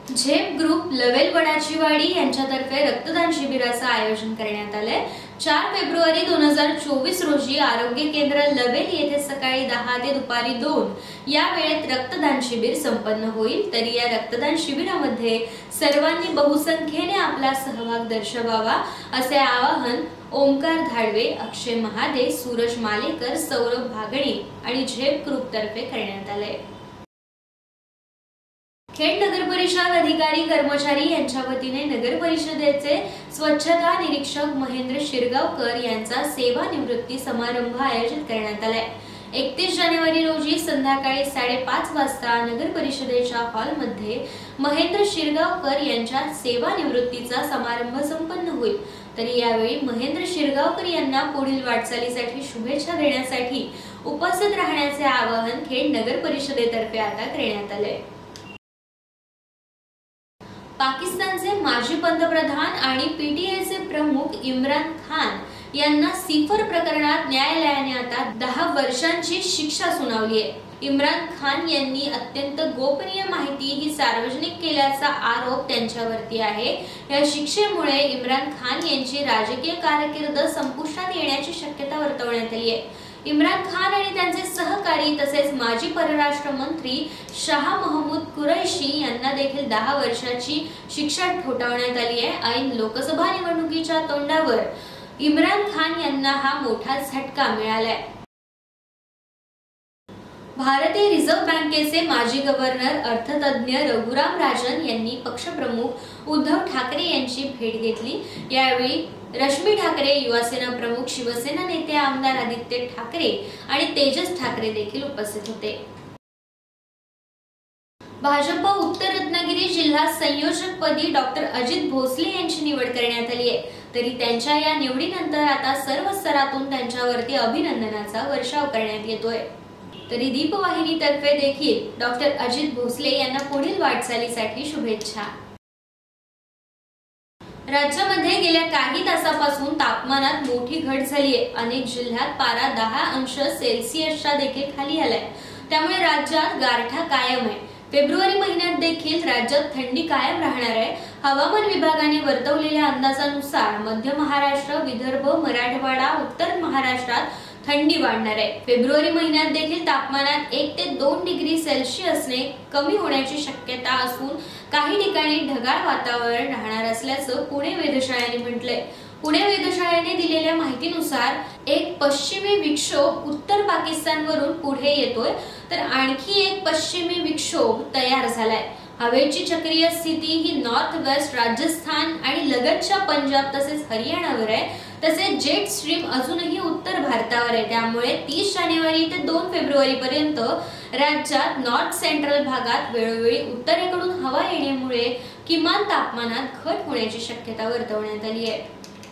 झेप group Lovell Vadachiwadi यांच्यातर्फे रक्तदान शिबिराचं आयोजन करण्यात आलंय। 4 फेब्रुवारी 2024 रोजी आरोग्य केंद्र लवेल येथे सकाळी 10 ते दुपारी 2 या वेळेत रक्तदान शिबिर संपन्न होईल। तरी या रक्तदान शिबिरामध्ये सर्वांनी बहुसंख्येने आपला सहभाग दर्शवावा असे आवाहन ओमकार धाडवे, अक्षय महादे, सूरज मालेकर, सौरभ भागणे आणि झेप ग्रुप तर्फे करण्यात आले। खेड नगर परिषद अधिकारी कर्मचारी यांच्या वतीने नगर परिषदेचे स्वच्छता निरीक्षक महेंद्र शिरगावकर यांचा सेवानिवृत्ती समारंभ आयोजित करण्यात आलाय। 31 जानेवारी रोजी संध्याकाळी 5:30 वाजता नगर परिषदेच्या हॉलमध्ये महेंद्र शिरगावकर यांच्या सेवानिवृत्तीचा समारंभ संपन्न होईल। तरी यावेळी महेंद्र शिरगावकर यांना पुढील वाटचालीसाठी शुभेच्छा देण्यासाठी उपस्थित राहण्याचे आवाहन खेड नगर परिषदेतर्फे आता करण्यात आले। पाकिस्तानचे माजी पंतप्रधान आणि पीटीआयचे प्रमुख इम्रान खान यांना सिफर प्रकरणात न्यायालयाने आता 10 वर्षांची शिक्षा सुनावली आहे। इम्रान खान यांनी अत्यंत गोपनीय माहिती ही सार्वजनिक केल्याचा आरोप त्यांच्यावरती आहे। या शिक्षेमुळे इम्रान खान यांची राजकीय कारकीर्द संपुष्टात येण्याची शक्यता वर्तवण्यात आली आहे। इम्रान खान आणि त्यांचे सहकारी तसेच माजी परराष्ट्र मंत्री शाह महमूद कुरैशी यांना देखील 10 वर्षाची शिक्षा ठोठावण्यात आली आहे। ऐन लोकसभा निवडणुकीच्या तोंडावर इम्रान खान यांना हा मोठा झटका मिळालाय। भारतीय रिझर्व्ह बँकेचे माजी गव्हर्नर अर्थतज्ञ रघुराम राजन यांनी पक्षप्रमुख उद्धव ठाकरे यांची भेट घेतली। यावेळी रश्मी ठाकरे, युवासेना प्रमुख, शिवसेना नेते आमदार आदित्य ठाकरे आणि तेजस ठाकरे देखील उपस्थित होते। भाजप उत्तर रत्नागिरी जिल्हा संयोजकपदी डॉक्टर अजित भोसले यांची निवड करण्यात आली आहे। तरी त्यांच्या या निवडीनंतर आता सर्व स्तरातून त्यांच्यावरती अभिनंदनाचा वर्षाव करण्यात येतोय। तरी दीपवाहिनीतर्फे देखील डॉक्टर अजित भोसले यांना पुढील वाटचालीसाठी शुभेच्छा। राज्यामध्ये गेल्या काही तासापासून तापमानात मोठी घट झाली आहे। अनेक जिल्ह्यात पारा 10 अंश सेल्सिअसच्या देखील खाली आलाय। त्यामुळे राज्यात गारठा कायम आहे। फेब्रुवारी महिन्यात देखील राज्यात थंडी कायम राहणार आहे। हवामान विभागाने वर्तवलेल्या अंदाजानुसार मध्य महाराष्ट्र, विदर्भ, मराठवाडा, उत्तर महाराष्ट्रात थंडी वाढणार आहे। फेब्रुवारी महिन्यात देखील तापमानात 1 ते 2 डिग्री सेल्सिअसने कमी होण्याची शक्यता असून काही ठिकाणी ढगाळ वातावरण राहणार असल्याचं पुणे वेधशाळेने म्हटलंय। पुणे वेधशाळेने दिलेल्या माहितीनुसार एक पश्चिमी विक्षोभ उत्तर पाकिस्तानवरून पुढे येतोय, तर आणखी एक पश्चिमी विक्षोभ तयार झालाय। हवेची चक्रीय स्थिती ही नॉर्थ वेस्ट राजस्थान आणि लगतच्या पंजाब तसेच हरियाणावर आहे। तसेच जेट स्ट्रीम अजूनही उत्तर भारतावर आहे। त्यामुळे 30 जानेवारी ते 2 फेब्रुवारी पर्यंत राज्यात नॉर्थ सेंट्रल भागात वेळोवेळी उत्तरेकडून हवा येण्यामुळे किमान तापमानात घट होण्याची शक्यता वर्तवण्यात आली आहे।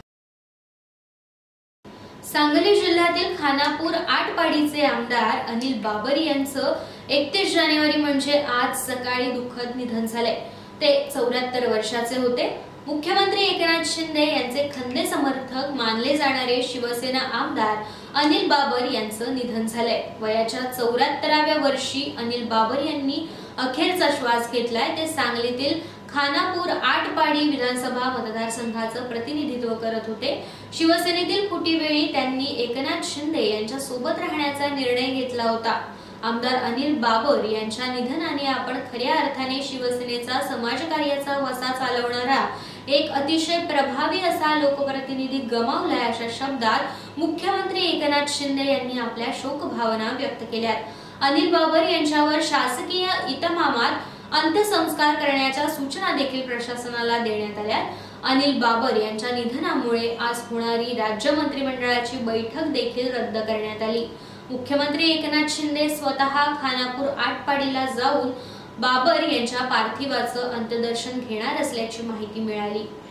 सांगली जिल्ह्यातील खानापूर आटपाडीचे आमदार अनिल बाबर यांचं 31 जानेवारी म्हणजे आज सकाळी दुःखद निधन झाले। ते 74 वर्षाचे होते। मुख्यमंत्री एकनाथ शिंदे यांचे खंदे समर्थक मानले जाणारे शिवसेना आमदार अनिल बाबर यांचं निधन झालंय। वयाच्या 74व्या वर्षी अनिल बाबर यांनी अखेरचा श्वास घेतलाय। ते सांगलीतील खानापूर आटपाडी विधानसभा मतदारसंघाचं प्रतिनिधित्व करत होते। शिवसेनेतील फुटीवेळी त्यांनी एकनाथ शिंदे यांच्या सोबत राहण्याचा निर्णय घेतला होता। आमदार अनिल बाबर यांच्या निधनाने आपण खऱ्या अर्थाने शिवसेनेचा समाजकार्याचा वसा चालवणारा एक अतिशय प्रभावी असा लोकप्रतिनिधी गमावलाय, अशा शब्दात मुख्यमंत्री एकनाथ शिंदे यांनी आपल्या शोकभावना व्यक्त केल्यात। अनिल बाबर यांच्यावर शासकीय इतमामात अंत्यसंस्कार करण्याच्या सूचना देखील प्रशासनाला देण्यात आल्या। अनिल बाबर यांच्या निधनामुळे आज होणारी राज्य मंत्रिमंडळाची बैठक देखील रद्द करण्यात आली। मुख्यमंत्री एकनाथ शिंदे स्वतः खानापूर आटपाडीला जाऊन बाबर यांच्या पार्थिवाचं अंत्यदर्शन घेणार असल्याची माहिती मिळाली।